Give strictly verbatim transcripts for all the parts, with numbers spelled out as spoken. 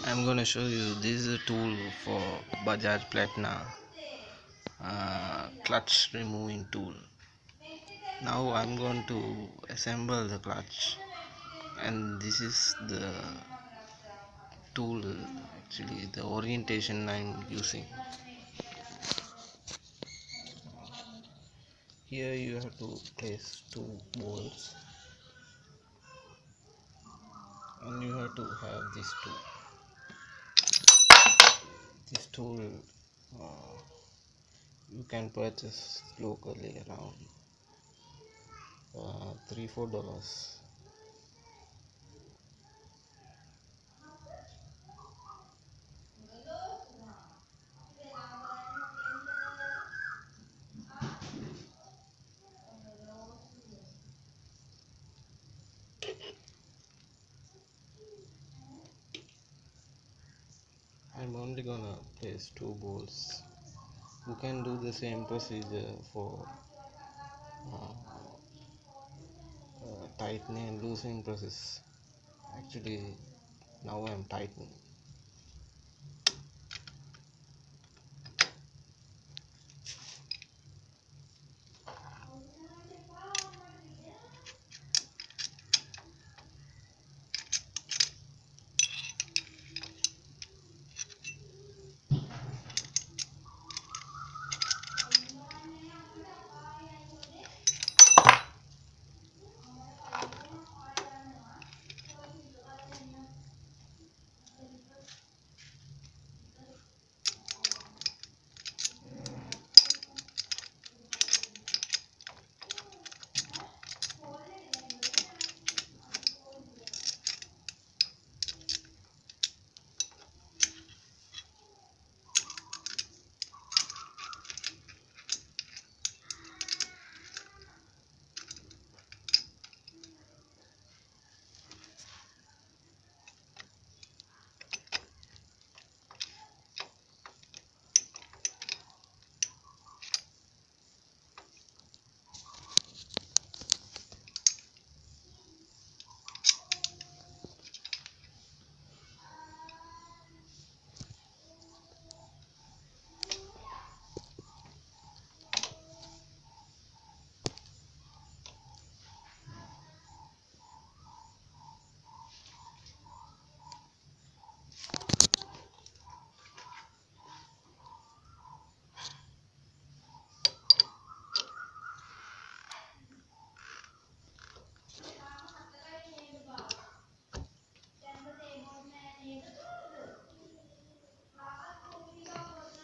I'm gonna show you. This is a tool for Bajaj Platina uh, clutch removing tool. Now I'm going to assemble the clutch, and this is the tool, actually the orientation I'm using. Here you have to place two bolts, and you have to have this tool. This tool uh, you can purchase locally around uh, three four dollars. I'm only gonna place two bolts. You can do the same procedure for uh, uh, tightening and loosening process. Actually, now I'm tightening.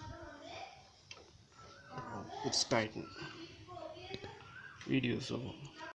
It's tightened. Video so.